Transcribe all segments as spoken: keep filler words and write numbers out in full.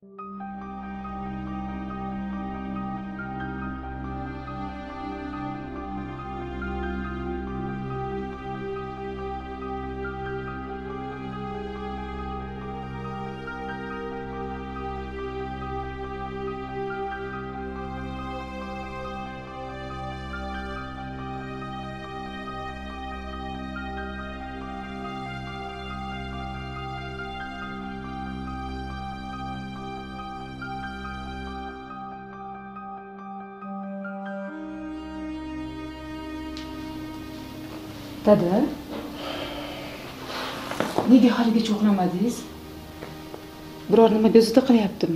Dada, nega haligacha uxlamadingiz? Biror nima bezovta qilyaptimi?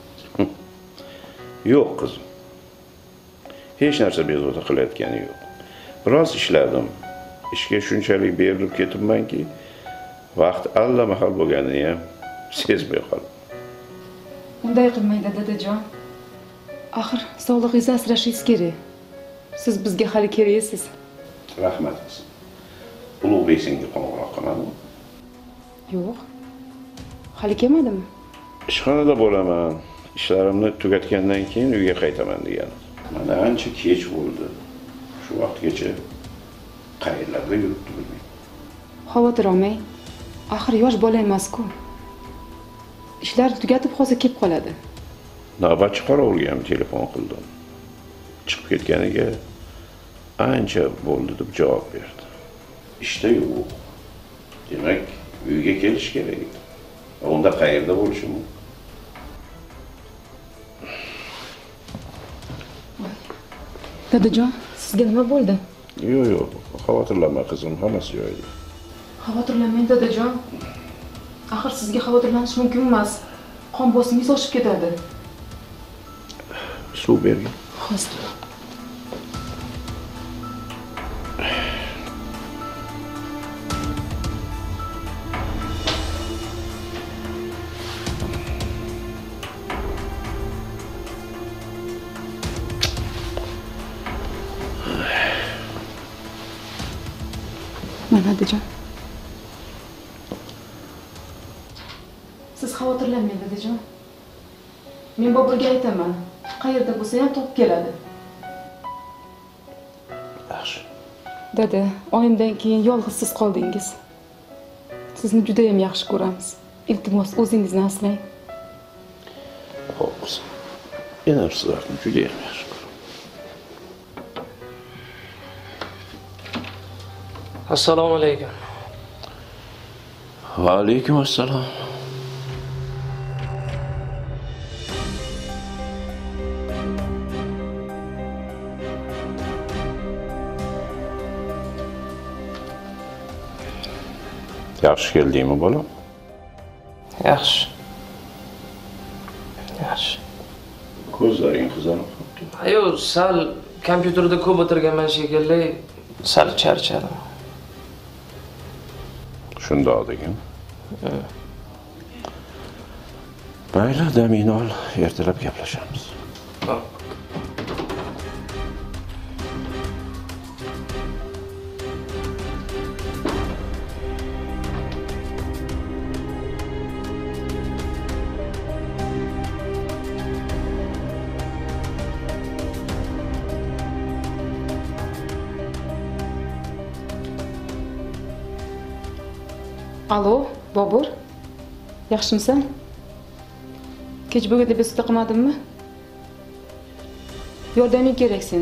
Yo'q qizim. Hech narsa bezovta qilayotgani yo'q. Biroz ishladim. Ishga shunchalik berilib ketibmanki, vaqt allamahal bo'lganini ham sezmay qoldim. Unday qilmang dadajon. Axir sog'lig'ingizni asrashingiz kerak. Siz bizga hali keraksiz. Rahmat qizim. Ulug'bek senga qo'ng'iroq qilmadimi? Yo'q. Hali kelmadimi? Ishxonada bo'laman. Ishlarimni tugatgandan keyin uyga qaytaman degan. Mana ancha kech bo'ldi. Shu vaqtgacha qayerlarda yuribdi bilmayman. Xavotir olmang. Axir yosh bola emas-ku. Ishlar tugatib hozir kelib qoladi. Navbatchi qorovulga ham telefon qildim. Chiqib ketganiga ancha bo'ldi deb javob berdi. İşte yo'q. Demak, uyga kelish kerak edi. Unda qayerda bo'lishi mumkin? Dadajon, sizga nima bo'ldi? Yo'q, yo'q. Xavotirlanma qizim, hammasi joyida. Xavotirlanmang dadajon. Axir sizga xavotirlanish mumkin emas. Qon bosimingiz oshib ketadi. Suv bergin. Hozir. Mana dadajon. Siz xavotirlanmang dadajon. Men Boburga aytaman. Qayerda bo'lsa ham topib keladi. Yaxshi. Dada, oyimdan keyin yolg'izsiz qoldingiz. Sizni juda ham yaxshi ko'ramiz. Iltimos, o'zingizni asrang. Xo'p, qizim. Men ham sizlarni juda ham yaxshi ko'raman. Assalomu alaykum. Va alaykum assalom. Yaxshi keldingmi, bolam? Yaxshi. Yaxshi. Ko'zlaring qizarib qoldi. Ayo, sal kompyuterda ko'p o'tirganman shekilli, sal charchadim. Shundoq degan. Mayli, damingni ol, ertalab gaplashamiz. Hop. Alo, Bobur. Yaxshimisan? Kech bo'lganda bezovta qilmadimmi? Yordaming kerak seni.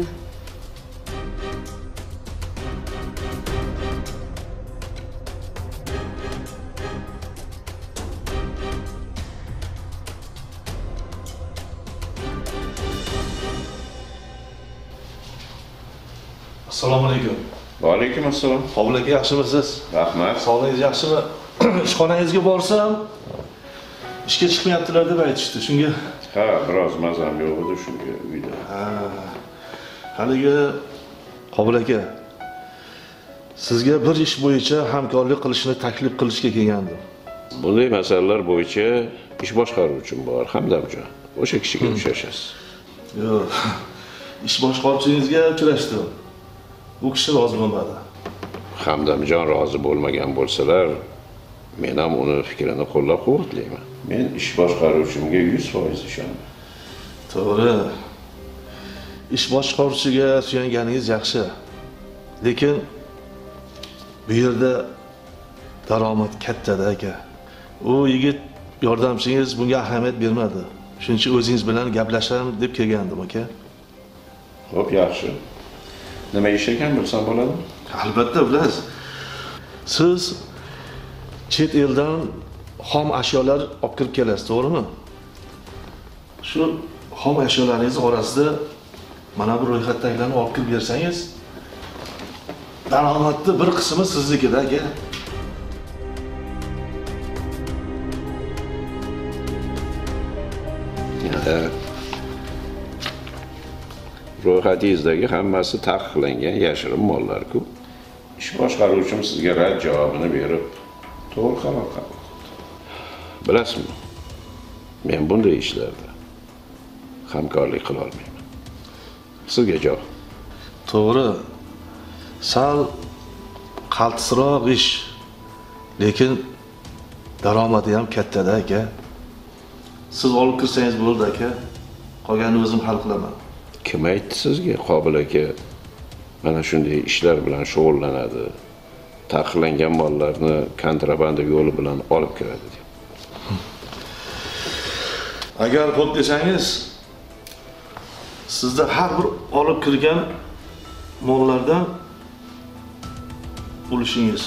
Assalomu alaykum. Va alaykum assalom. Qobul aka, yaxshimisiz? Rahmat. Sog'lig'ingiz yaxshimi? Ishxonangizga borsam, ishga chiqmayaptilar deb aytishdi. Shunga Ha, biroz mazam yo'q edi shunga uyda. ha. Haligi Qobul aka, sizga bir ish bo'yicha hamkorlik qilishni taklif qilishga kelgandim. Bunday masalalar bo'yicha ish boshqaruvchim bor, Hamdamjon. O'sha kishiga uchrashasiz. Yo'q. Ish boshqaruvchingizga uchrashdim. Bu kishi rozi bo'lmadi. Hamdamjon rozi bo'lmagan bo'lsalar, men ham uni fikrini qo'llab-quvvatlayman. Men ish boshqaruvchimga yuz foiz ishonaman. To'g'ri. Ish boshqaruvchiga suyanganingiz yaxshi. Lekin bu yerda daromad katta-da aka. U yigit yordamchingiz bunga ahamiyat bermadi. Shuning uchun o'zingiz bilan gaplashamiz deb kelgandim aka. Xo'p, yaxshi. Nima ish ekan bilsam bo'ladimi? Albatta bilasiz. Siz chet eldan xom ashyolar olib kirib kelasiz, to'g'rimi? Shu xom ashyolaringiz orasida mana bu ro'yxatdagilarni olib kirib bersangiz, daromadning bir qismi siznikida aka. Ro'yxatingizdagi hammasi taqiqlangan yashirin mollar-ku. Ish boshqaruvchim sizga rad javobini berib, to'g'ri qaror qabul qildi. Bilasizmi? Men bunday ishlarda hamkorlik qila olmayman. Sizga javob. To'g'ri. Sal qaltisroq ish, lekin daromadi ham katta-da aka. Siz olib kirsangiz bo'ldi aka. Qolganini o'zim hal qilaman. Kim aytdi sizga Qobil aka mana shunday ishlar bilan shug'ullanadi? Taqiqlangan mollarni kontrabanda yo'li bilan olib kiradi deb. Agar xo'p desangiz, sizda har bir olib kirgan mollardan ulushingiz.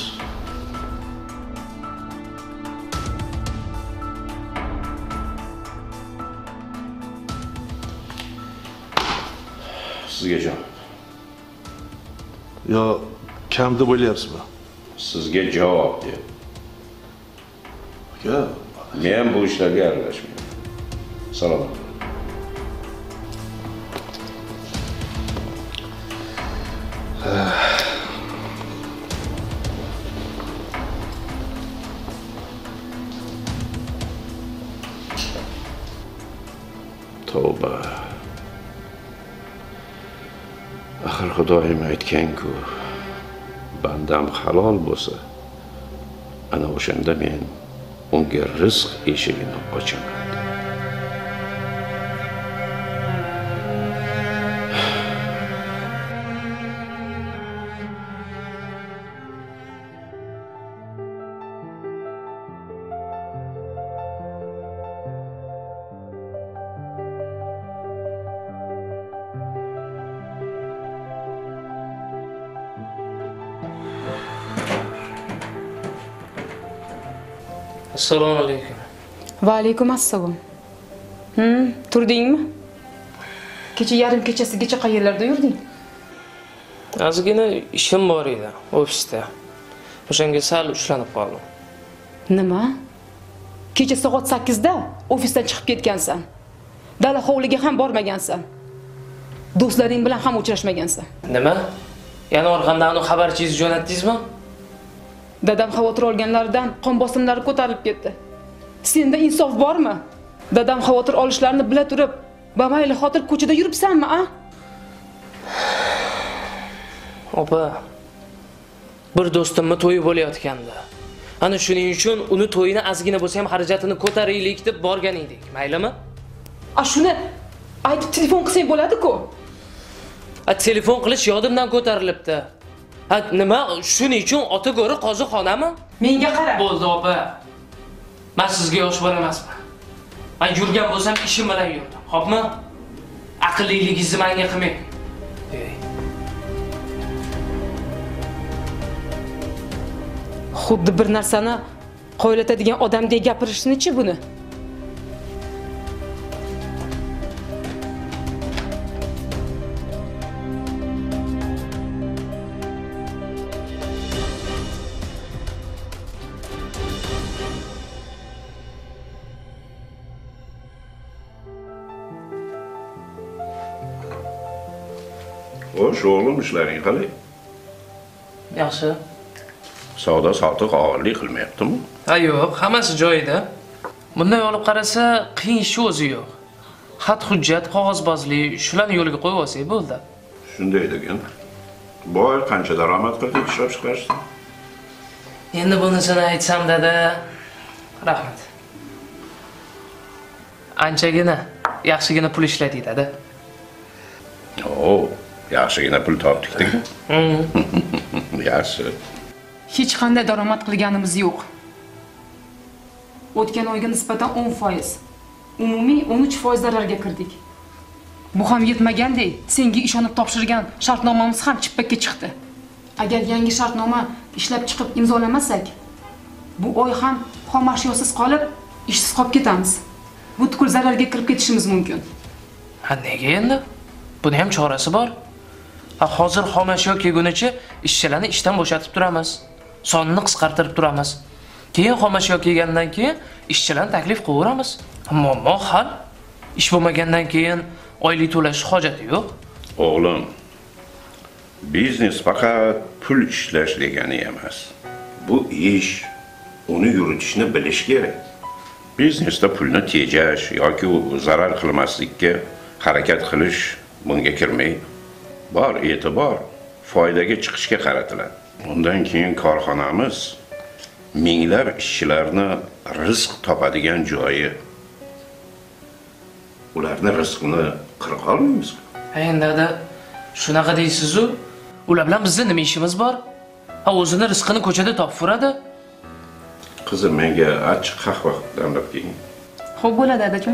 Sizga javob. Yo, kam deb o'ylayapsizmi? Sizga javob deb. Aka, Men bu ishlarga aralashmayman. Salom. Tavba. Axir Xudoyim aytgan-ku, bandam halol bo'lsa, ana o'shanda men unga rizq eshigini ochaman. Assalomu alaykum. Va alaykum assalom. Hmm, turdingmi? Kecha yarim kechasigacha qayerlarda yurding? Ozgina ishim bor edi ofisda. O'shanga sal ushlanib qoldim. Nima? Kecha soat sakkizda ofisdan chiqib ketgansan. Dala hovliga ham bormagansan. Do'stlaring bilan ham uchrashmagansan. Nima? Yana orqamdan uni xabarchingiz jo'natdingizmi? Dadam xavotir olganlaridan qon bosimlari ko'tarilib ketdi. Senda insof bormi? Dadam xavotir olishlarini bila turib, bamayli xotir ko'chada yuribsanmi, a? Opa, bir do'stimni to'yi bo'layotgandi. Ana shuning uchun uni to'yini ozgina bo'lsa ham xarajatini ko'taraylik deb borgan edik. Maylimi? A shuni aytib telefon qilsang bo'ladi-ku. A telefon qilish yodimdan ko'tarilibdi. Ha, nima? Shuning uchun ota go'ri qozi xonami? Menga qara. Bo'ldi, opa. Men sizga yosh bola emasman. Men yurgan bo'lsam ishim bilan yurdim. Xo'pmi? Aqlligingizni menga qilmang. Xuddi bir narsani qo'ylatadigan odamdek gapirishni-chi buni? Xo'sh, o'g'lim ishlaring qalay? Yaxshi. Savdo sotiq og'irlik qilmayaptimi? Ha, yo'q, hammasi joyida. Bunday olib qarasa, qiyin ish o'zi yo'q. Xat hujjat, qog'ozbozlik, shularni yo'liga qo'yib olsak bo'ldi. Shunday degan. Bu oy qancha daromad qildik ishlab chiqarishdan? Endi bunisini aytsam dada, rahmat. Anchagina, yaxshigina pul ishlatadi-da. Oo, yaxshigina pul topdik-da. Yaxshi. Hech qanday daromad qilganimiz yo'q. O'tgan oyga nisbatan o'n foiz, umumiy o'n uch foiz zararga kirdik. Bu ham yetmagandek, senga ishonib topshirgan shartnomamiz ham chippakka chiqdi. Agar yangi shartnoma ishlab chiqib imzolamasak, bu oy ham xom ashyosiz qolib, ishsiz qolib ketamiz. Butkul zararga kirib ketishimiz mumkin. Ha, nega endi? Buni ham chorasi bor. Ha, hozir xom ashyo kelgunicha ishchilarni ishdan bo'shatib turamiz. Sonini qisqartirib turamiz. Keyin xom ashyo kelgandan keyin ishchilarni taklif qilaveramiz. Muammo hal. Ish bo'lmagandan keyin oylik to'lash hojati yo'q. O'g'lim, biznes faqat pul ishlash degani emas. Bu ish, uni yuritishni bilish kerak. Biznesda pulni tejash yoki zarar qilmaslikka harakat qilish bunga kirmaydi. Bor e'tibor foydaga chiqishga qaratiladi. Undan keyin korxonamiz minglab ishchilarni rizq topadigan joyi. Ularni rizqini qirqa olmaymiz. Endi dada, shunaqa deysiz-ku, ular bilan bizning nima ishimiz bor? Ha, o'zini rizqini ko'chada topib yuradi. Qizim, menga achchiq qahva damlab keling. Xo'p bo'ladi, dadajon.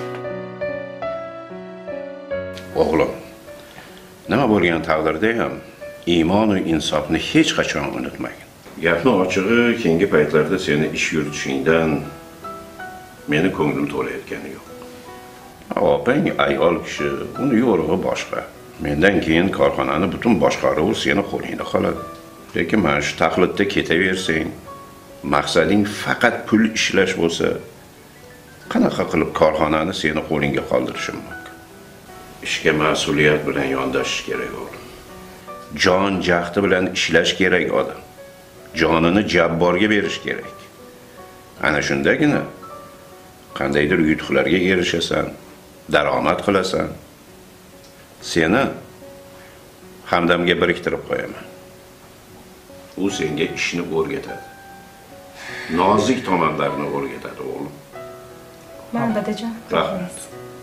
O'g'lim, nima bo'lgan taqdirda ham iymon va insofni hech qachon unutmagin. Gapni ochig'i, keyingi paytlarda seni ish yuritishingdan meni ko'nglim to'layotgani yo'q. Opang ayol kishi, uni yo'rig'i boshqa. Mendan keyin korxonani butun boshqaruvi seni qo'lingda qoladi. Lekin mana shu taqlidda ketaversang, maqsading faqat pul ishlash bo'lsa, qanaqa qilib korxonani seni qo'lingga qoldirishim mumkin? Ishga mas'uliyat bilan yondashish kerak o'g'lim. Jon jahdi bilan ishlash kerak odam. Jonini jabborga berish kerak. Ana shundagina qandaydir yutuqlarga erishasan, daromad qilasan. Seni Hamdamga biriktirib qo'yaman. U senga ishni o'rgatadi. Nozik tomonlarini o'rgatadi o'g'lim. Mana dadajon. Rahmat.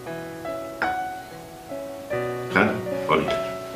Qani, oling.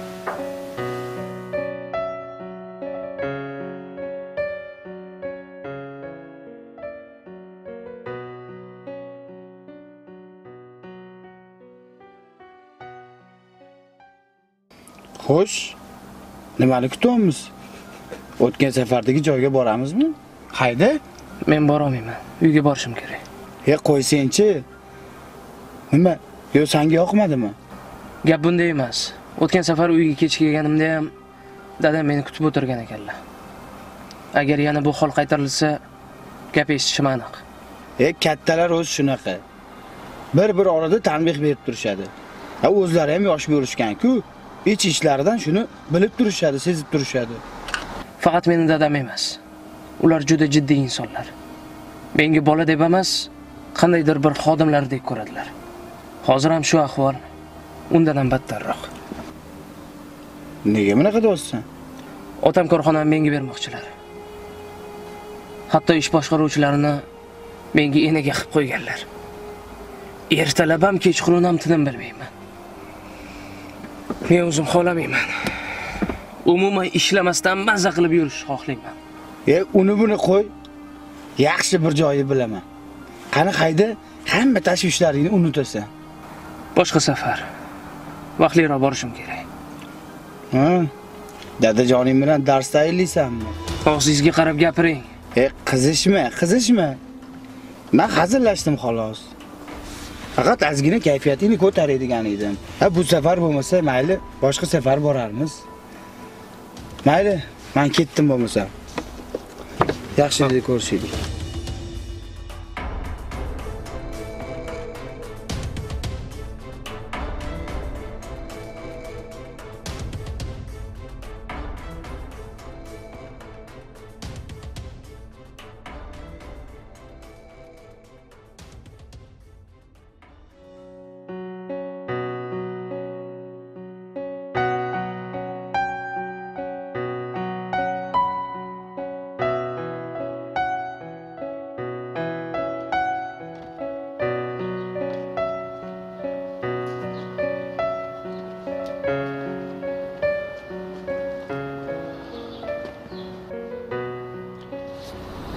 Xo'sh, nimani kutyapmiz? O'tgan safardagi joyga boramizmi? Hayda? Men bora olmayman. Uyga borishim kerak. He, qo'ysenchi. Nima? Yo, senga yoqmadimi? Gap bunday emas. O'tgan safar uyga kech kelganimda ham dadam meni kutib o'tirgan ekanlar. Agar yana bu hol qaytarilsa, gap eshitishim aniq. E, kattalar o'z shunaqa. Bir-bir orada tanbeh berib turishadi. Ha, o'zlari ham yosh bo'lishgan-ku, ich ishlaridan shuni bilib turishadi, sezib turishadi. Faqat meni dadam emas. Ular juda jiddiy insonlar. Menga bola deb emas, qandaydir bir xodimlardek ko'radilar. Hozir ham shu ahvol, undan ham battarroq. Nega bunaqa deyapsan? Otam korxonani menga bermoqchilar. Hatto ish boshqaruvchilarini menga enaga qilib qo'yganlar. Ertalab ham kechqurun ham tinim bilmayman. Men o'zim xohlamayman. Umuman ishlamasdan mazza qilib yurish xohlayman. E, uni buni qo'y. Yaxshi bir joyi bilaman. Qani qayda hamma tashvishlaringni unutasan. Boshqa safar. Vaqtliroq borishim kerak. Ha? Dadajoning bilan dars tayyorlaysanmi? Og'zingizga qarab gapiring. E, qizishma, qizishma. Men hazillashdim xolos. Faqat ozgina kayfiyatingni ko'taradigan edim. Ha, bu safar bo'lmasa, mayli, boshqa safar borarmiz. Mayli, men ketdim bo'lmasa. Yaxshilik ko'rishaylik.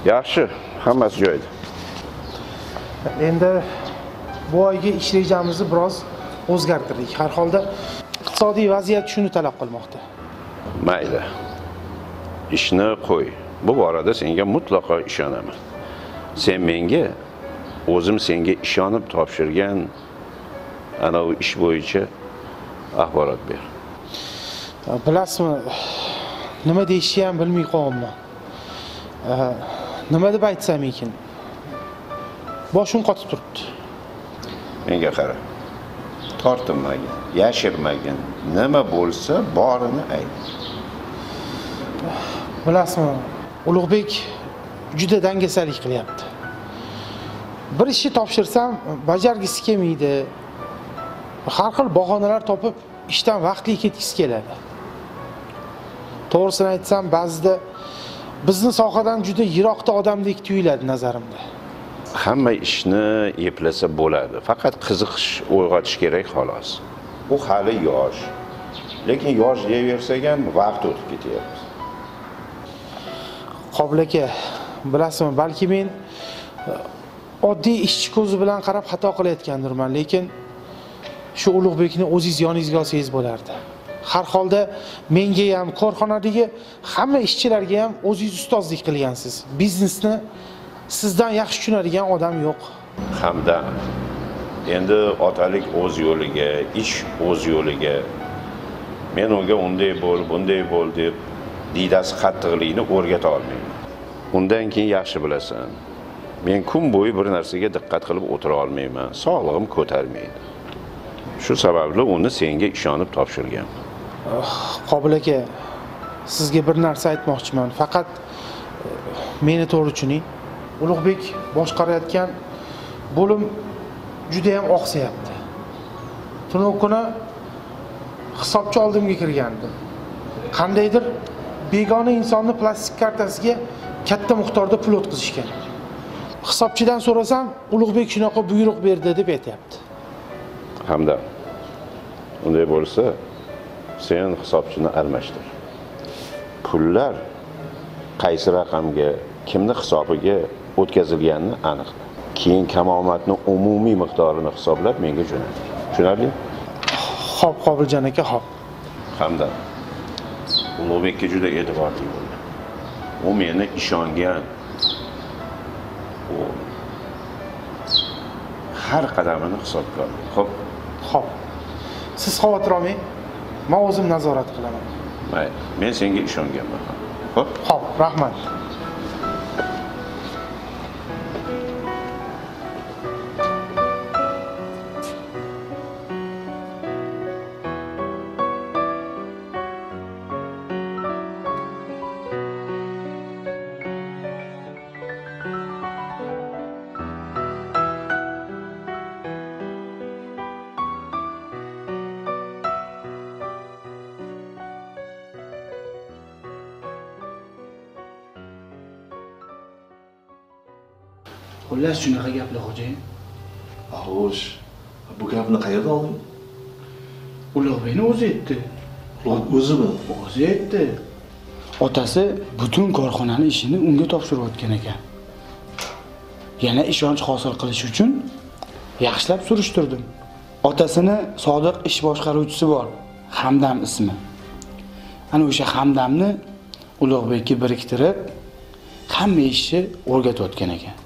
Yaxshi, hammasi joyida. Endi bu oyga ish rejamizni biroz o'zgartirdik. Har holda iqtisodiy vaziyat shuni talab qilmoqda. Mayli. Ishni qo'y. Bu borada senga mutlaqo ishonaman. Sen menga o'zim senga ishonib topshirgan ana u ish bo'yicha axborot ber. Bilasizmi, nima deyishni ham bilmay qoldim. Nima deb aytsam ekan? Boshim qotib turibdi. Menga qara. Tortinmagin, yashirmagin. Nima bo'lsa, borini ayt. Bilasizmi, Ulug'bek juda dangasalik qilyapti. Bir ishni topshirsam, bajargisi kelmaydi. Har xil bahonalar topib, ishdan vaqtli ketgisi keladi. To'g'risini aytsam, ba'zida bizni sohadan juda yiroqda odamdek tuyuladi nazarimda. Hamma ishni eplasa bo'ladi. Faqat qiziqish uyg'otish kerak xolos. U hali yosh. Lekin yosh deyaversak ham vaqt o'tib ketyapti. Qobil aka, bilasizmi, balki men oddiy ishchi ko'zi bilan qarab xato qilayotgandirman, lekin shu Ulug'bekni o'zingiz yoningizga olsangiz bo'lardi. Har holda menga ham, korxonadagi hamma ishchilarga ham o'zingiz ustozlik qilgansiz. Biznesni sizdan yaxshi tushunadigan odam yo'q. Hamdam, endi otalik o'z yo'liga, ish o'z yo'liga. Men unga unday bo'l, bunday bo'l deb diydasi qattiqlikni o'rgata olmayman. Undan keyin yaxshi bilasan. Men kun bo'yi bir narsaga diqqat qilib o'tira olmayman. Sog'lig'im ko'tarmaydi. Shu sababli uni senga ishonib topshirganman. Qobil aka, sizga bir narsa aytmoqchiman. Faqat meni to'g'ri tushuning. Ulug'bek boshqarayotgan bo'lim juda ham oqsayapti. Tuni kuni hisobchi oldimga kirgandim. Qandaydir begona insonni plastik kartasiga katta miqdorda pul o'tkazishgan. Hisobchidan so'rasam, Ulug'bek shunaqa buyruq berdi deb aytayapti. Hamdam, unday bo'lsa, sen hisobchini almashtir. Pullar qaysi raqamga, kimni hisobiga o'tkazilganini aniqla. Keyin kamomatni umumiy miqdorini hisoblab menga jo'nat. Tushunarli? Xo'p, Qobiljon aka, xo'p. Hamdam, Ulug'bekka juda e'tiborli bo'l. U meni ishongan. U har qadamini hisobga oladi. Xo'p, xo'p. Siz xavotir olmang. Men o'zim nazorat qilaman. Mayli, men senga ishonganman. Xo'p? Xo'p, rahmat. Xullas shunaqa gaplar xo'jayin. Xo'sh, bu gapni qayerdan olding? Ulug'bekni o'zi aytdi. O'zimi? O'zi aytdi. Otasi butun korxonani ishini unga topshirayotgan ekan. Yana ishonch hosil qilish uchun yaxshilab surishtirdim. Otasini sodiq ish boshqaruvchisi bor, Hamdam ismi. Ana o'sha Hamdamni Ulug'bekka biriktirib, hamma ishni o'rgatayotgan ekan.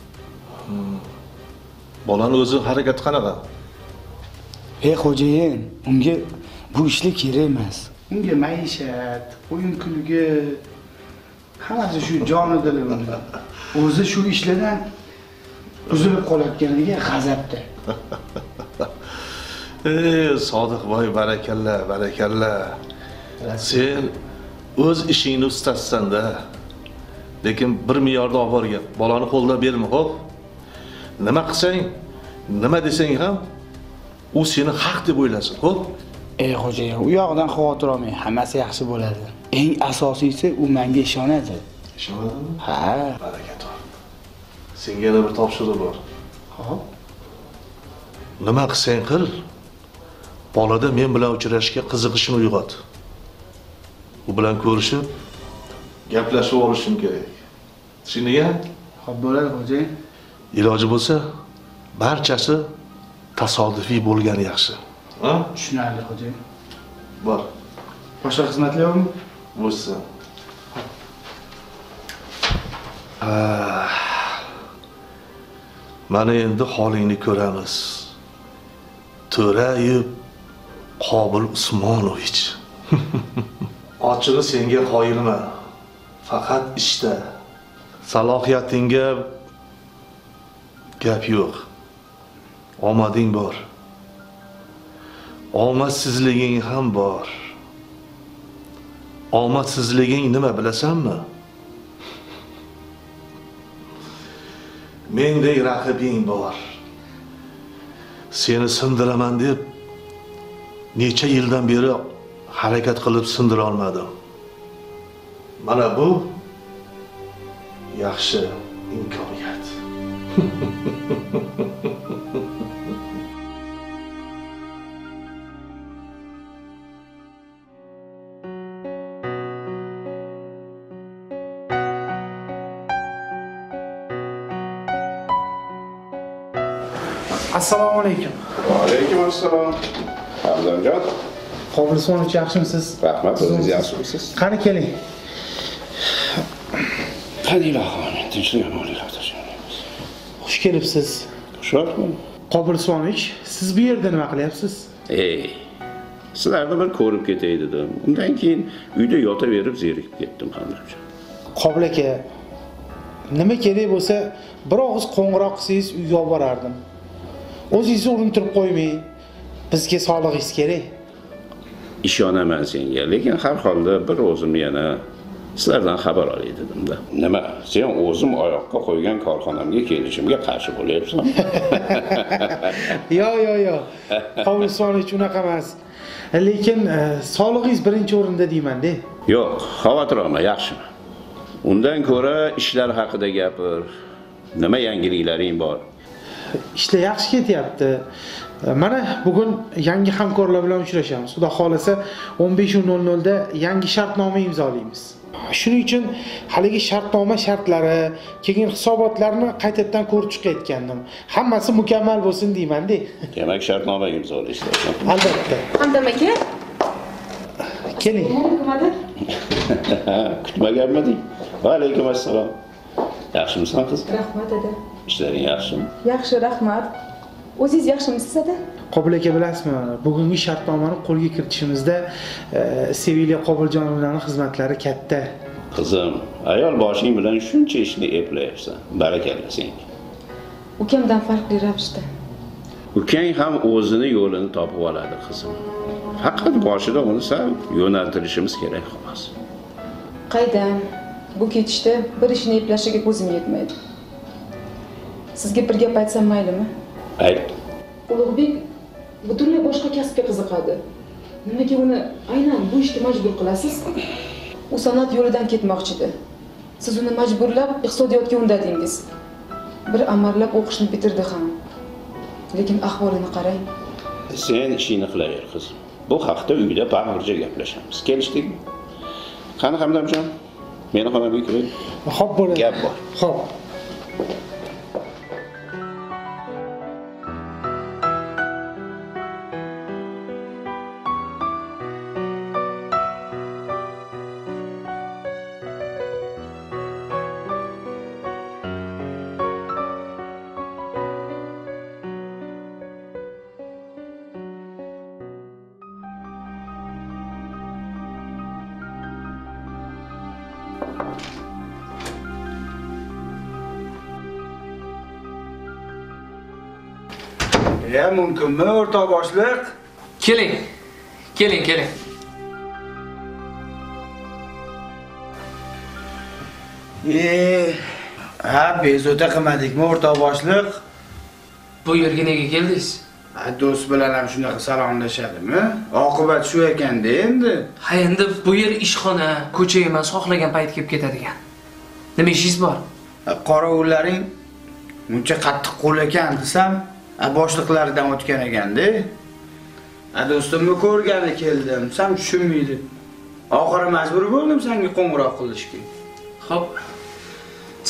Bolani o'zi harakati qanaqa? Ey xo'jayin, unga bu ishlar kerak emas. Unga maishat, o'yin kulgi, hammasi shu joni dili bilan. O'zi shu ishlardan uzilib qolayotganiga g'azabda. Ey Sodiq boy, barakalla, barakalla. Sen o'z ishingni ustasisan-da. Lekin bir milliardni olib borgan. Bolani qo'lda berma, xo'p? Nima qilsang, nima desang ham u seni haq deb o'ylasin, xo'p? Ey xo'jayin, u yoqdan xavotir olmang, hammasi yaxshi bo'ladi. Eng asosiysi u menga ishonadi. Ishonadimi? Ha, Baraka top. Senga yana bir topshiriq bor. Xo'p. Nima qilsang qil, bolada men bilan uchrashishga qiziqishini uyg'ot. U bilan ko'rishib, gaplashib olishim kerak. Tushungan? Xo'p, bo'ladi, xo'jayin. Iloji bo'lsa, barchasi tasodifiy bo'lgani yaxshi. Ha? Tushunarli, xo'jayin. Bor. Boshqa xizmatlar yo'qmi? Bo'lsa. Ah. Mana endi holingni ko'ramiz. To'rayib Qobil Usmonovich. Ochig'i senga qoyilman. Faqat ishda. Salohiyatingga gap yo'q. Omading bor. Omadsizliging ham bor. Omadsizliging nima bilasanmi? Mendek raqibing bor. Seni sindiraman deb necha yildan beri harakat qilib sindira olmadim. Mana bu yaxshi imkoniyat. Assalomu alaykum. Va alaykum assalom. Hamdamjon. Qobil Usmonovich, yaxshimisiz? Rahmat, o'zingiz yaxshimisiz? Qani keling. Qadila xonim, tinchlik amonliklar. Xush kelibsiz. Xushvaqtmi? Qobil Usmonovich, siz bu yerda nima qilyapsiz? Ey, sizlarni bir ko'rib ketay dedim. Undan keyin uyda yotaverib zerikib ketdim hamdamjon. Qobil aka, nima kerak bo'lsa, bir og'iz qo'ng'iroq qilsangiz uyga olib borardim. O'zingizni urintirib qo'ymang. Bizga sog'lig'ingiz kerak. Ishonaman senga, lekin har holda bir o'zim yana sizlardan xabar olay dedim-da. Nima, sen o'zim oyoqqa qo'ygan korxonamga kelishimga qarshi bo'lyapsan? Yo, yo, yo. Qobil Usmonovich unaqa emas. Lekin sog'lig'ingiz birinchi o'rinda deyman-da. Yo'q, xavotir olma, yaxshi. Undan ko'ra ishlar haqida gapir. Nima yangiliklaring bor? Ishlar yaxshi ketyapti. Mana bugun yangi hamkorlar bilan uchrashamiz. Xudo xolasa o'n besh nol nol da yangi shartnoma imzolaymiz. Shuning uchun haligi shartnoma shartlari, keyin hisobotlarni qaytadan ko'rib chiqayotgandim. Hammasi mukammal bo'lsin deyman-da. Demak, shartnoma imzolaysizlar. Albatta. Hamdam aka. Keling. Kutmaganmiding? Va alaykum assalom. Yaxshimisan qiz? Rahmat aka. Ishlaring yaxshimi? Yaxshi, rahmat. O'zingiz yaxshimisiz aka? Qobil aka, bilasizmi, bugungi shartnomani qo'lga kiritishimizda Seviliya Qobiljonovnaning xizmatlari katta. Qizim, ayol boshing bilan shuncha ishni eplayapsan. Barakalla senga. Ukamdan farqli ravishda. Ukang ham o'zini yo'lini topib oladi, qizim. Faqat boshida uni sal yo'naltirishimiz kerak xolos. Qaydan? Bu ketishda bir ishni eplashiga ko'zim yetmaydi. Sizga bir gap aytsam maylimi? Ayt. Ulug'bek butunlay boshqa kasbga qiziqadi. Nimaga uni aynan bu ishga majbur qilasiz? U san'at yo'lidan ketmoqchi-edi. Siz uni majburlab iqtisodiyotga undadingiz. Bir amarlab o'qishni bitirdi ham. Lekin ahvolini qarang. Sen ishingni qilaver, qizim. Bu haqda uyda bag'ircha gaplashamiz. Kelishdikmi? Qani Hamdamjon? Meni xonamga kiring. Xo'p, bo'ladi. Gap bor. Xo'p. Ya mumkinmi o'rtoq boshliq? Keling. Keling, keling. E, ha, bezovta qilmadikmi o'rtoq boshliq? Bu yerga nega keldingiz? Do'st bilan ham shunaqa salomlashadimi? Oqibat shu ekanda endi. Ha, endi bu yer ishxona, ko'cha emas, xohlagan payt kelib ketadigan. Nima ishingiz bor? Qorovullarning muncha qattiq qo'l ekan desam, boshliqlaridan o'tgan ekanda. A do'stimni ko'rgani keldim, sen tushunmaydi. Oxiri majbur bo'ldim senga qo'ng'iroq qilishga. Xo'p.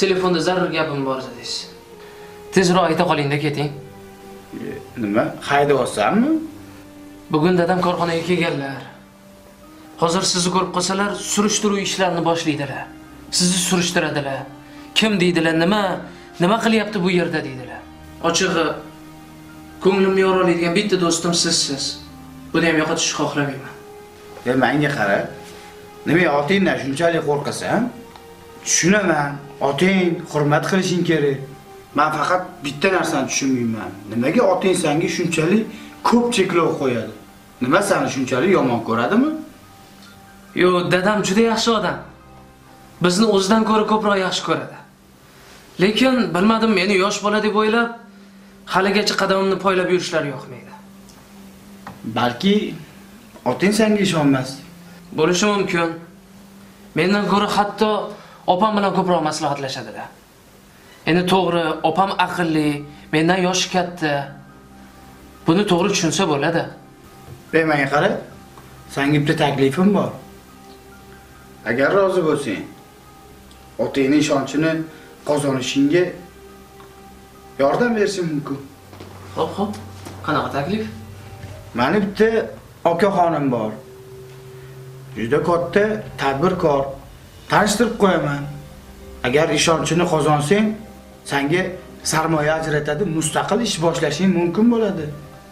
telefonda zarur gapim bor dedingiz. Tezroq ayta qoling-da keting. Nima? Haydayapsanmi? Bugun dadam korxonaga kelganlar. Hozir sizni ko'rib qolsalar, surishtiruv ishlarini boshlaydilar. Sizni surishtiradilar. Kim deydilar, nima, nima qilyapti bu yerda deydilar. Ochig'i, ko'nglimni yoroladigan bitta do'stim sizsiz. Buni ham yo'qotishni xohlamayman. Ya menga qara. Nima otingdan shunchalik qo'rqasan? Tushunaman. Oting hurmat qilishing kerak. Men faqat bitta narsani tushunmayman. Nimaga oting senga shunchalik ko'p cheklov qo'yadi? Nima seni shunchalik yomon ko'radimi? Yo, dadam juda yaxshi odam. Bizni o'zidan ko'ra ko'proq yaxshi ko'radi. Lekin bilmadim, meni yosh bola deb o'ylab, haligacha qadamimni poylab yurishlari yoqmaydi. Balki oting senga ishonmas. Bo'lishi mumkin. Mendan ko'ra hatto opam bilan ko'proq maslahatlashadilar. Endi to'g'ri, opam aqlli, mendan yoshi katta. Buni to'g'ri tushunsa bo'ladi. Ey, menga qara. Senga bitta taklifim bor. Agar rozi bo'lsang, otingning ishonchini qozonishingga yordam berishim mumkin. Xo'p, xo'p. Qanaqa taklif? Meni bitta okaxonim bor. Juda katta tadbirkor. Tanishtirib qo'yaman. Agar ishonchini qozonsang, senga sarmoya ajratadi, mustaqil ish boshlashing mumkin bo'ladi.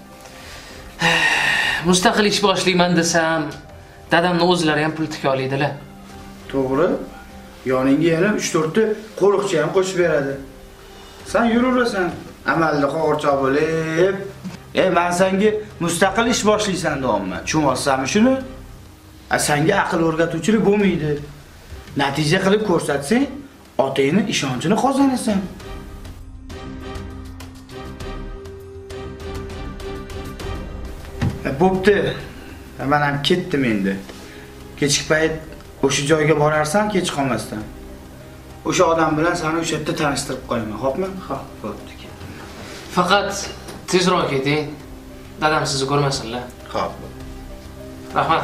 Mustaqil ish boshlayman desam, dadamni o'zlari ham pul tika oladilar. To'g'ri. Yoningga yana uch to'rt ta qo'riqchi ham qo'shib beradi. Sen yuraverasan, amalda qo'g'irchoq bo'lib. Ey, men senga mustaqil ish boshlaysan deyapman. Tushunmaysanmi shuni? A senga aql o'rgatuvchilik bo'lmaydi. Natija qilib ko'rsatsang, otangning ishonchini qozonasan. Bo'pti. Men ham ketdim endi. Kechki payt o'sha joyga borarsan, kech qolmasdan. O'sha odam bilan seni o'sha yerda tanishtirib qo'yaman, xo'pmi? Xo'p, bo'pti. Faqat tezroq keting. Dadam sizni ko'rmasinlar. Xo'p. Rahmat.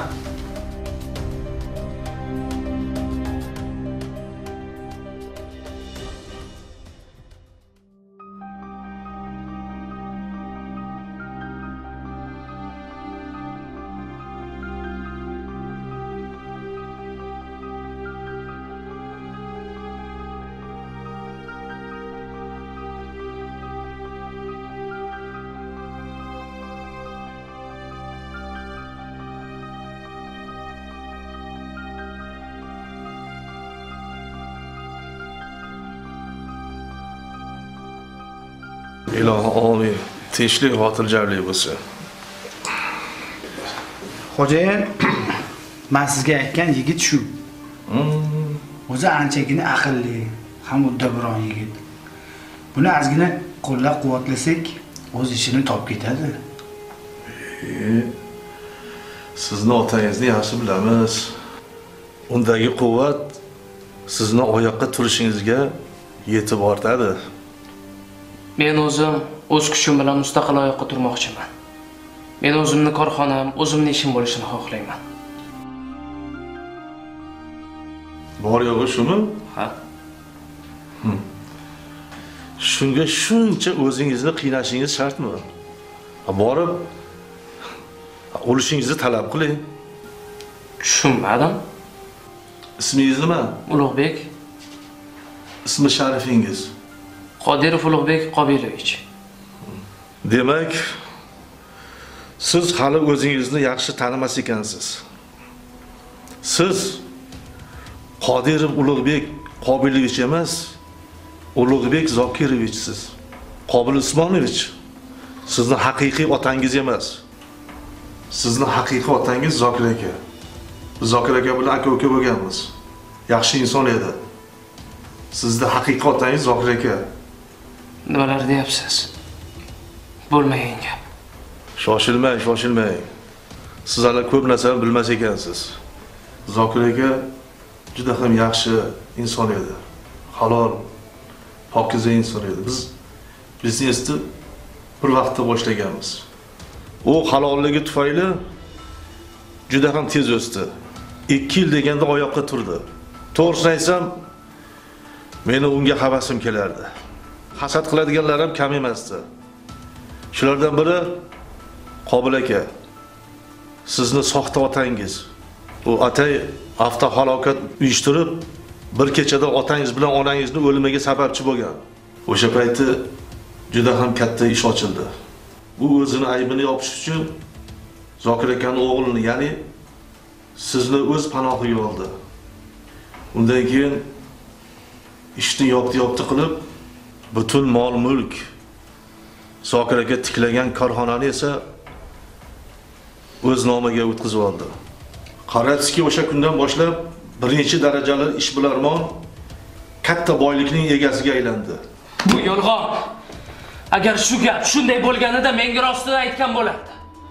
Ilohi omin. Tinchlik, xotirjamlik bo'lsin. Xo'jayin, men sizga aytgan yigit shu. O'zi anchagina aqlli, ham uddaburon yigit. Buni ozgina qo'llab-quvvatlasak, o'z ishini topib ketadi. Sizni otangizni yaxshi bilamiz. Undagi quvvat sizni oyoqqa turishingizga yetib ortadi. Men o'zim o'z kuchim bilan mustaqil oyoqqa turmoqchiman. Men o'zimni korxonam, o'zimning ishim bo'lishini xohlayman. Bor yo'g'i shumi? Ha. Shunga shuncha o'zingizni qiynashingiz shartmi? Borib o'lishingizni talab qiling. Tushunmadim. Ismingiz nima? Ulug'bek. Ismi sharifingiz? Qodirov Ulug'bek Qobilovich. Demak, siz hali o'zingizni yaxshi tanimas ekansiz. Siz Qodirov Ulug'bek Qobilovich emas, Ulug'bek Zokirovichsiz. Qobil Usmonovich sizni haqiqiy otangiz emas. Sizni haqiqiy otangiz Zokir aka. Biz Zokir aka bilan aka-uka bo'lganmiz. Yaxshi inson edi. Sizni haqiqiy otangiz Zokir aka. Nimalar deyapsiz? Bo'lmagan gap. Shoshilmang, shoshilmang. Siz hali ko'p narsani bilmas ekansiz. Zokir aka juda ham yaxshi inson edi. Halol, pokiza inson edi. Biz biznesni bir vaqtda boshlaganmiz. U halolligi tufayli juda ham tez o'sdi. ikki yil deganda oyoqqa turdi. To'g'risini aytsam, Meni unga havasim kelardi. Hasad qiladiganlar ham kam emasdi. Shulardan biri Qobil aka. Sizni soxta otangiz. U atay avtohalokat uyushtirib, bir kechada otangiz bilan onangizni o'limiga sababchi bo'lgan. O'sha payti juda ham katta ish ochildi. Bu o'zini aybini yopish uchun Zokir akaning o'g'lini, ya'ni sizni o'z panohiga oldi. Undan keyin ishni yopti-yopti qilib, butun mol-mulk Zokir aka tiklagan korxonani esa o'z nomiga o'tkazib oldi. Qaratski o'sha kundan boshlab birinchi darajali ishbilarmon katta boylikning egasiga aylandi. Bu yolg'on. Agar shu gap shunday bo'lganida menga rostini aytgan bo'lardi.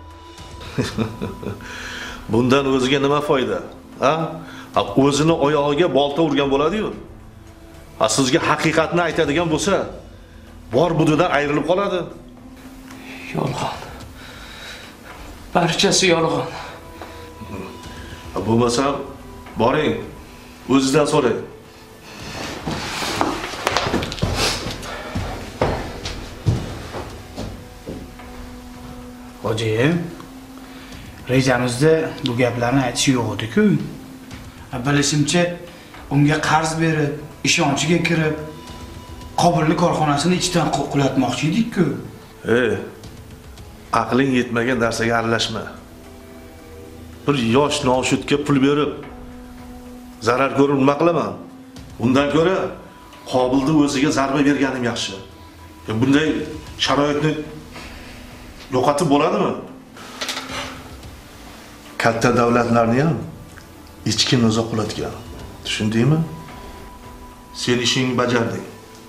Bundan o'ziga nima foyda? Ha? O'zini oyog'iga bolta urgan bo'ladi-yu. Ha, sizga haqiqatni aytadigan bo'lsa, bor budidan ayrilib qoladi. Yolg'on. Barchasi yolg'on. Bo'lmasa, boring, o'zingizdan so'rang. Hojiyim, rejamizda bu gaplarni aytish yo'q edi-ku. Bilishimcha, unga qarz berib, ishonchiga kirib, Qobillik korxonasini ichdan qulatmoqchi edik-ku. Ey, aqling yetmagan narsaga aralashma. Bir yosh noshudga pul berib, zarar ko'rib nima qilaman? Undan ko'ra Qobilni o'ziga zarba berganim yaxshi. Bunday sharoitni yo'qotib bo'ladimi? Katta davlatlarni ham ichki nizo qulatgan. Tushundingmi? Sen ishingni bajarding.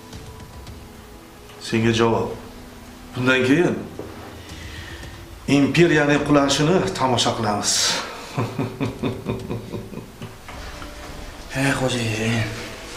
Senga javob. Bundan keyin imperiyaning qulashini tomosha qilamiz. Hey xo'jayin.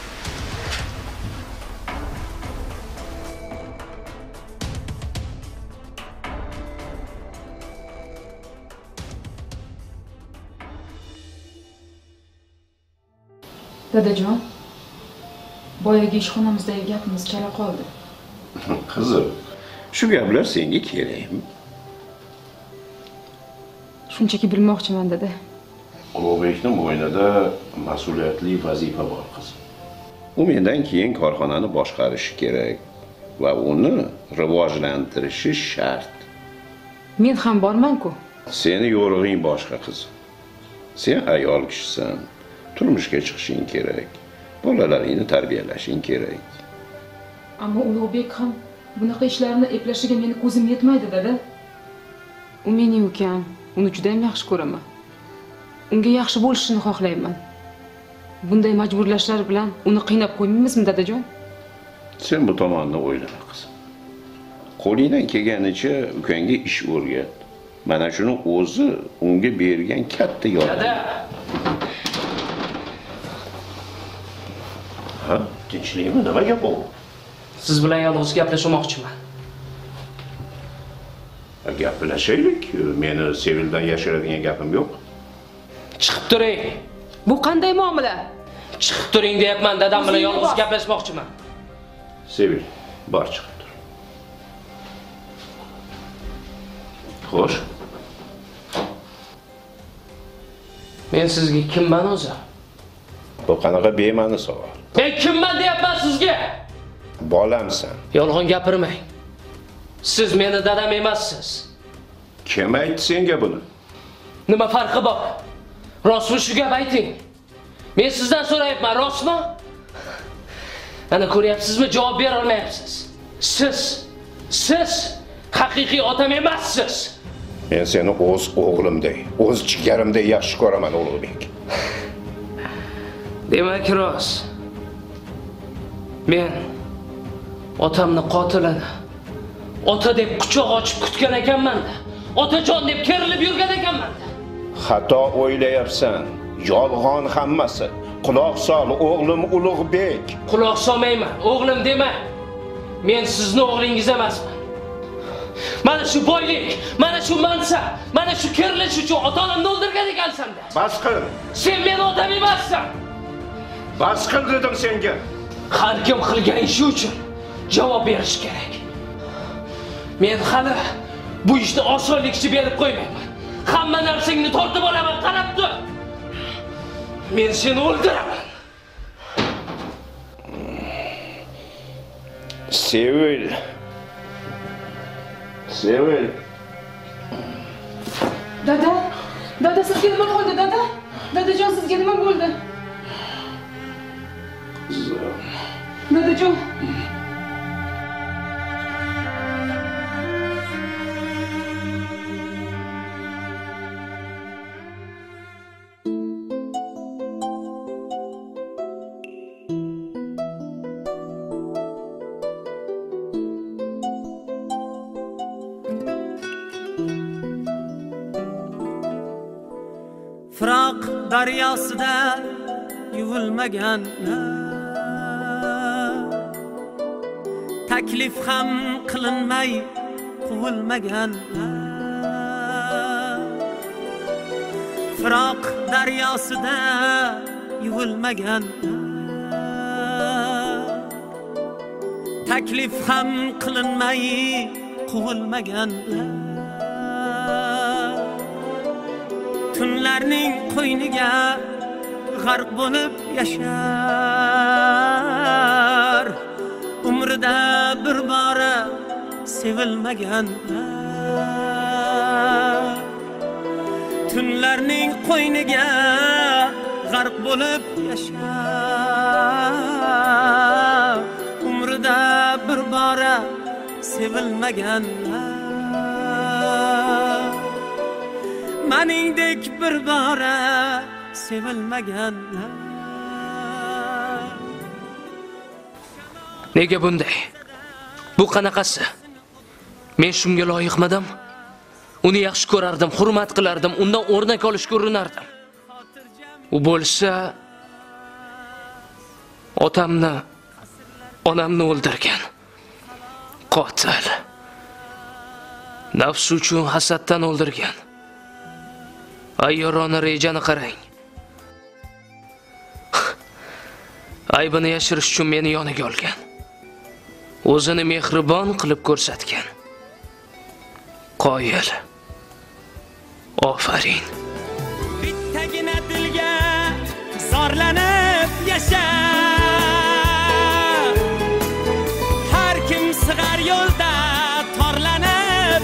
Dadajon, boyagi ishxonamizdagi gapimiz chala qoldi. Qizim, shu gaplar senga kerakmi? Shunchaki bilmoqchiman dada. Ulug'bekning bo'ynida mas'uliyatli vazifa bor qizim. U mendan keyin korxonani boshqarishi kerak va uni rivojlantirishi shart. Men ham borman-ku. Seni yo'rig'ing boshqa qizim. Sen ayol kishisan. Turmushga chiqishing kerak. Bolalaringni tarbiyalashing kerak. Ammo Ulug'bek ham bunaqa ishlarni eplashiga meni ko'zim yetmaydi, dada. U mening ukam, uni juda ham yaxshi ko'raman. Unga yaxshi bo'lishini xohlayman. Bunday majburlashlar bilan uni qiynab qo'ymaymizmi, dadajon? Sen bu tomonni o'ylama qizim. Qo'lingdan kelganicha ukangga ish o'rgat. Mana shuni o'zi unga bergan katta yordam. Dada. Ha, tinchlikmi? Nima gap bu? Siz bilan yolg'iz gaplashmoqchiman. Gaplashaylik. Meni Sevildan yashiradigan gapim yo'q. Chiqib turing. Bu qanday muomala? Chiqib turing deyapman, dadam bilan yolg'iz gaplashmoqchiman. Sevil, bor chiqib tur. Xo'sh. Men sizga kimman o'zi? Bu qanaqa bema'ni savol? Men kimman deyapman sizga? Bolamsan. Yolg'on gapirmang. Siz meni dadam emassiz. Kim aytdi senga buni? Nima farqi bor? Rostmi shu gap ayting. Men sizdan so'rayapman, rostmi? Ana ko'ryapsizmi, javob bera olmayapsiz. Siz, siz haqiqiy otam emassiz. Men seni o'z o'g'limday, o'z jigarimday yaxshi ko'raman, Ulug'bek. Demak, rost. Men otamni qotilini ota deb quchoq ochib kutgan ekanman-da. Otajon deb kerilib yurgan ekanman-da. Xato o'ylayapsan. Yolg'on hammasi. Quloq sol, o'g'lim Ulug'bek. Quloq solmayman, o'g'lim dema. Men sizning o'g'lingiz emasman. Mana shu boylik, mana shu mansab, mana shu kirilish uchun ota-onamni o'ldirgan ekansan-da. Bas qil. Sen meni otam emassan. Bas qil dedim senga. Har kim qilgan ishi uchun javob berish kerak. Men hali bu ishni osonlikcha berib qo'ymayman. Hamma narsangni tortib olaman, qarab tur. Men seni o'ldiraman. Sevil. Sevil. Dada, dada sizga nima bo'ldi, dada? Dadajon, sizga nima bo'ldi? Dadajon. Firoq daryosida yuvilmaganlar, taklif ham qilinmay quvilmaganlar. Firoq daryosida yuvilmaganlar, taklif ham qilinmay quvilmaganlar. Tunlarning qo'yniga g'arq bo'lib yashar, umrida bir bora sevilmaganlar. Tunlarning qo'yniga g'arq bo'lib yashar, umrida bir bora sevilmaganlar. Meningdek bir bora sevilmaganlar. Nega bunday? Bu qanaqasi? Men shunga loyiqmadim. Uni yaxshi ko'rardim, hurmat qilardim, undan o'rnak olishga urinardim. U bo'lsa otamni, onamni o'ldirgan qotil. Nafsi uchun hasaddan o'ldirgan. Ayyorona rejani qarang. Aybini yashirish uchun meni yoniga olgan. O'zini mehribon qilib ko'rsatgan. Qoyil. Ofarin. Bittagina dilga zorlanib yasha. Har kim sig'ar yo'lda torlanib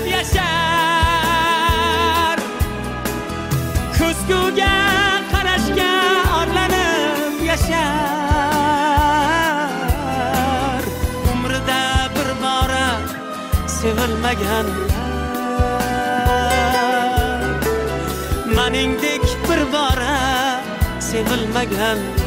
yashar. Ko'zguga qarashga orlanib yashar. Umrida bir bora sevilmaganlar. Meningdek bir bora sevilmaganlar.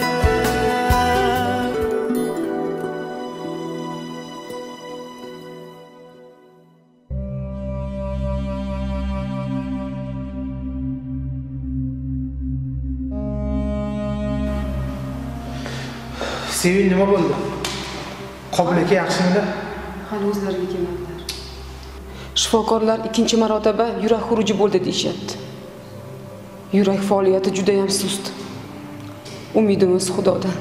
Sevil nima bo'ldi? Qobil aka yaxshimidi? Hali o'zlariga kelmadilar. Shifokorlar ikkinchi marotaba yurak xuruji bo'ldi deyishyapti. Yurak faoliyati juda ham sust. Umidimiz Xudodan.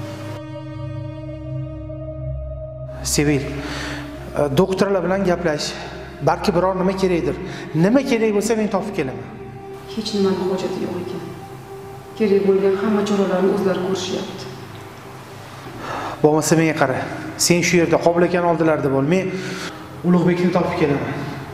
Sevil, doktorlar bilan gaplash. Balki biror nima kerakdir. Nima kerak bo'lsa men topib kelaman. Hech nimaning hojati yo'q ekan. Kerak bo'lgan hamma choralarni o'zlari ko'rishyapti. Bo'lmasa menga qara. Sen shu yerda Qobil akani oldilarida bo'l. Men Ulug'bekni topib kelaman.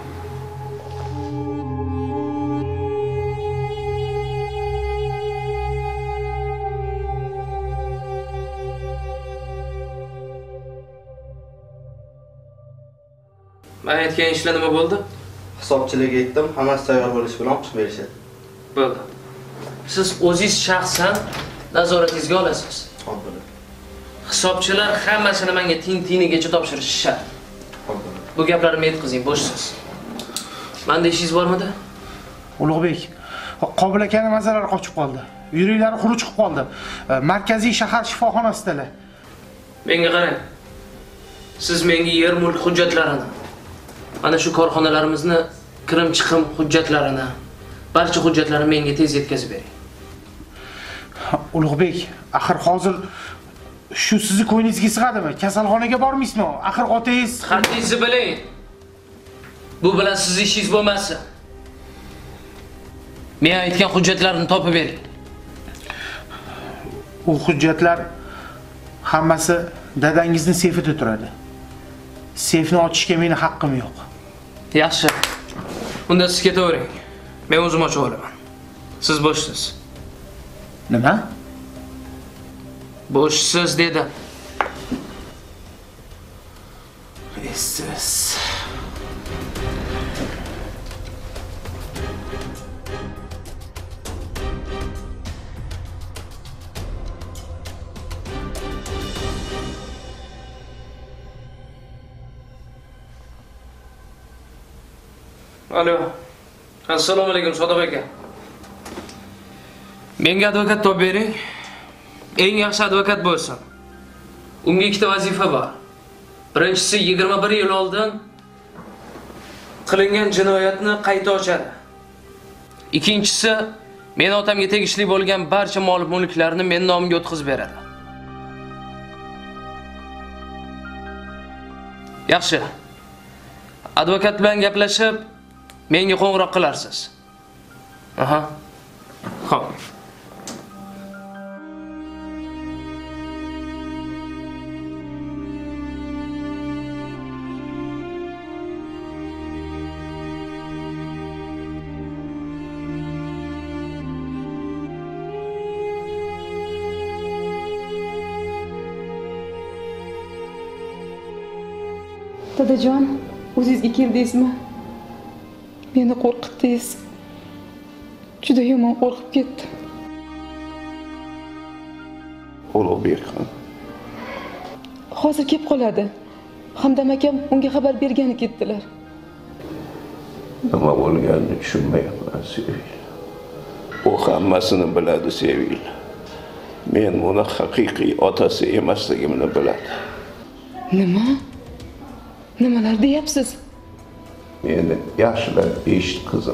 Men aytgan ishlar nima bo'ldi? Hisobchilarga aytdim, hammasi tayyor bo'lish bilan qilib berishadi. Bo'ldi. Siz o'zingiz shaxsan nazoratingizga olasiz. Xo'p. Hisobchilar hammasini menga teng-tenigacha topshirishi shart. Bu gaplarimni yetkazing, bo'shsiz. Menda ishingiz bormidi? Ulug'bek, Qobil akani masalari qochib qoldi. Yuraklari xuruj chiqib qoldi. Markaziy shahar shifoxonasidalar. Menga qarang. Siz menga yer mulk hujjatlarini, mana shu korxonalarimizni kirim-chiqim hujjatlarini, barcha hujjatlarni menga tez yetkazib bering. Ulug'bek, axir hozir Shu sizni ko'nglingizga sig'adimi? Kasalxonaga bormaysizmi? Axir otangiz Haddingizni biling. Bu bilan sizning ishingiz bo'lmasin. Men aytgan hujjatlarni topib bering. u hujjatlar hammasi dadangizning seyfida turadi. Seyfni ochishga meni haqqim yo'q. Yaxshi. Unda siz ketavering. Men o'zim ochib olaman. Siz bo'shsiz. Nima? Bo'shsiz dedim. Essiz. Alo. Assalomu alaykum Sodiq aka. Menga advokat topib bering. Eng yaxshi advokat bo'lsin. Unga ikkita vazifa bor. Birinchisi yigirma bir yil oldin qilingan jinoyatni qayta ochadi. Ikkinchisi men otamga tegishli bo'lgan barcha mol-mulklarni men nomimga o'tkazib beradi. Yaxshi. Advokat bilan gaplashib menga qo'ng'iroq qilarsiz. Aha. Xo'p. Dadajon, o'zingizga keldingizmi? Meni qo'rqitdingiz. Juda yomon qo'rqib ketdim. Ulug'bek ham. Hozir kelib qoladi. Hamdam akam unga xabar bergani ketdilar. Nima bo'lganini tushunmayapman, Sevil. U hammasini biladi, Sevil. Men uni haqiqiy otasi emasligimni biladi. Nima? Nimalar deyapsiz? Meni yaxshilab eshit, qizim.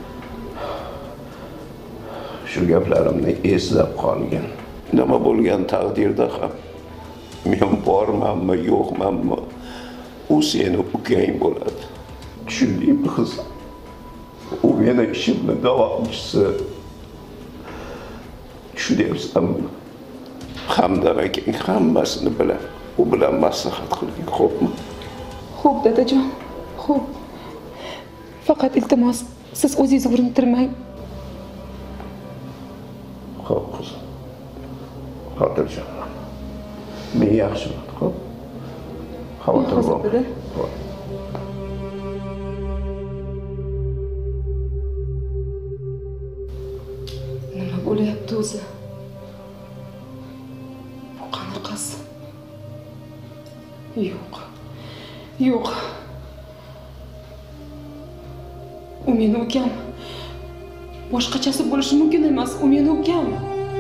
Shu gaplarimni eslab qolgin. Nima bo'lgan taqdirda ham men bormanmi, yo'qmanmi, u seni ukang bo'ladi. Tushundingmi, qizim? U meni ishimni davomchisi. Tushunyapsanmi? Hamdam akang hammasini biladi. U bilan maslahat qilgin, xo'pmi? Xo'p, dadajon. Xo'p. Faqat iltimos, siz o'zingizni urintirmang. Xo'p, qizim. Xotirjam. Men yaxshiman, xo'p? Xavotir bo'lma. Nima bo'lyapti o'zi? Bu qanaqasi? Yo'q. Yo'q. U meni ukam. Boshqachasi bo'lishi mumkin emas. U meni ukam.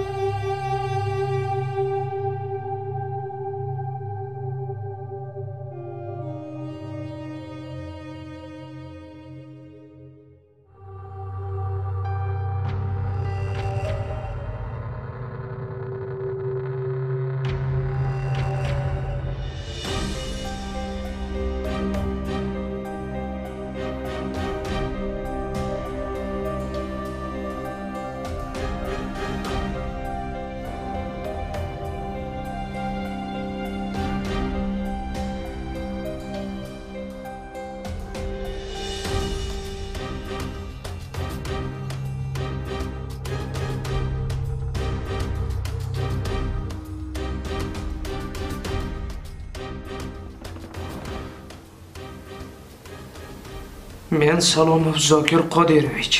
Men Salomov Zokir Qodirovich.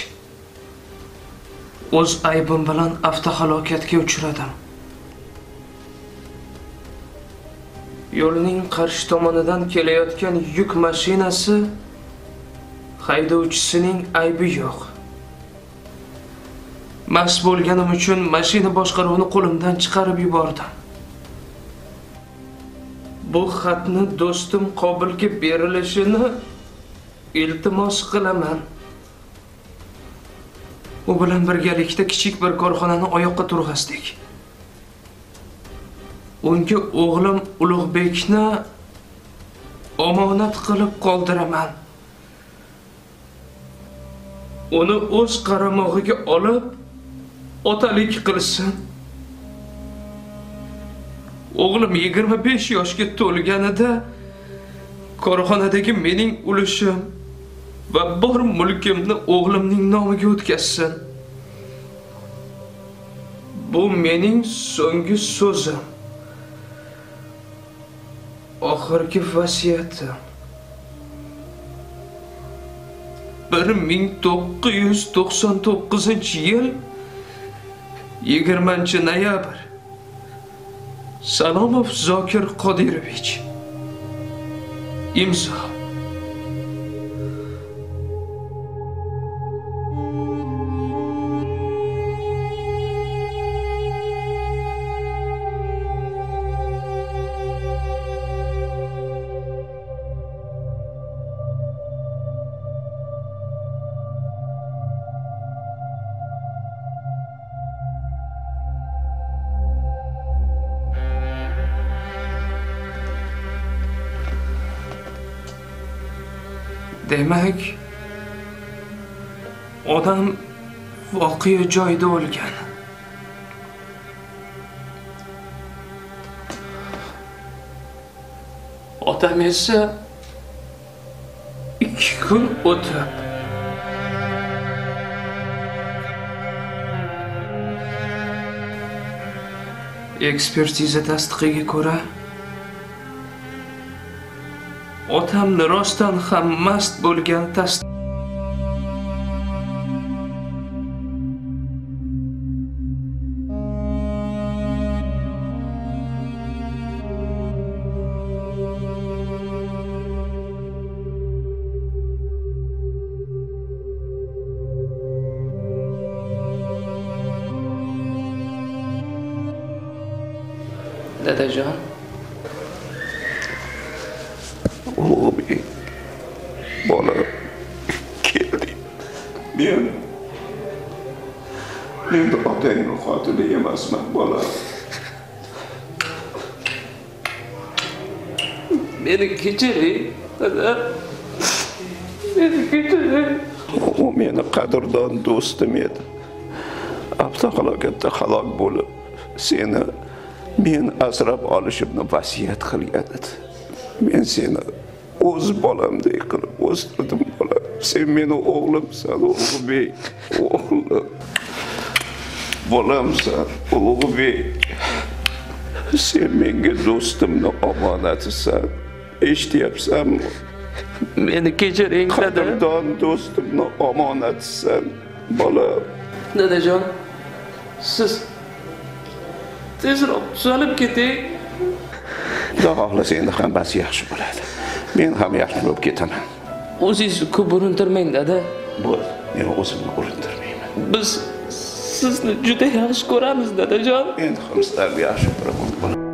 O'z aybim bilan avtohalokatga uchradim. Yo'lning qarshi tomonidan kelayotgan yuk mashinasi haydovchisining aybi yo'q. Mast bo'lganim uchun mashina boshqaruvini qo'limdan chiqarib yubordim. Bu xatni do'stim Qobilga berilishini iltimos qilaman. U bilan birgalikda kichik bir korxonani oyoqqa turg'azdik. unga o'g'lim Ulug'bekni omonat qilib qoldiraman. Uni o'z qaramog'iga olib, otalik qilsin. O'g'lim yigirma besh yoshga to'lganida korxonadagi mening ulushim va bor mulkimni o'g'limning nomiga o'tkazsin. Bu mening so'nggi so'zim. Oxirgi vasiyatim. bir ming to'qqiz yuz to'qson to'qqizinchi yil yigirmanchi noyabr. Salomov Zokir Qodirovich. İmzo. Demak, odam voqea joyida o'lgan. Otam esa ikki kun o'tib ekspertiza tasdiqiga ko'ra otamni rostdan ham mast bo'lgan tasdiq. Dadajon, Ulug'bek, bola keldi. Men men otangning xotini emasman, bola. meni kechiring, dada. Meni kechiring. U meni qadrdon do'stim edi. Avtohalokatda halok bo'lib, seni men asrab olishimni vasiyat qilgan edi. Men seni o'z bolamdek qilib o'stirdim, bola. Sen meni o'g'limsan, Ulug'bek. O'g'lim. Bolamsan, Ulug'bek. Sen menga do'stimni omonatisan. Eshityapsanmi? Meni kechiring, dada. Qadrdon do'stimni omonatisan, bola. Dadajon, siz tezroq tuzalib keting. Xudo xohlasa endi hammasi yaxshi bo'ladi. Men ham yaxshi bo'lib ketaman. O'zingizni ko'p urintirmang, dada. Bo'l, men o'zimni urintirmayman. Biz sizni juda yaxshi ko'ramiz, dadajon. Endi ham sizlarni yaxshi ko'raman.